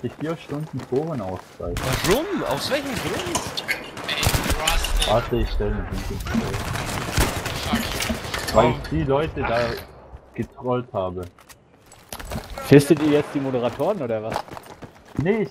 musste ich 4 Stunden Forenaufzeit. Warum? Aus welchem Grund? Ey, Rust. Warte, ich stelle mich nicht ins Bild. Weil ich die Leute da getrollt habe. Fistet ihr jetzt die Moderatoren oder was? Nee,